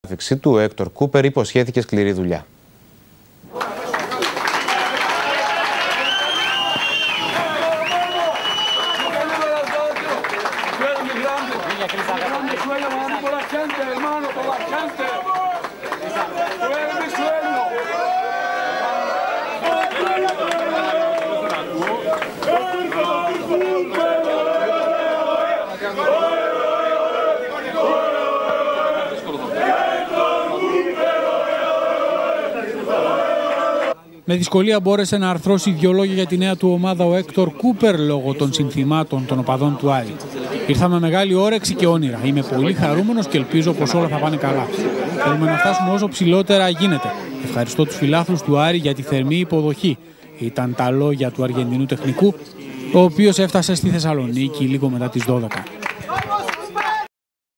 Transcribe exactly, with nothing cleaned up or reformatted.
Φυξή του, ο Έκτορ Κούπερ υποσχέθηκε σκληρή δουλειά. Με δυσκολία μπόρεσε να αρθρώσει δύο λόγια για τη νέα του ομάδα ο Έκτορ Κούπερ λόγω των συνθημάτων των οπαδών του Άρη. Ήρθα με μεγάλη όρεξη και όνειρα. Είμαι πολύ χαρούμενος και ελπίζω πως όλα θα πάνε καλά. Θέλουμε να φτάσουμε όσο ψηλότερα γίνεται. Ευχαριστώ τους φιλάθλους του Άρη για τη θερμή υποδοχή. Ήταν τα λόγια του Αργεντινού τεχνικού, ο οποίος έφτασε στη Θεσσαλονίκη λίγο μετά τις δώδεκα.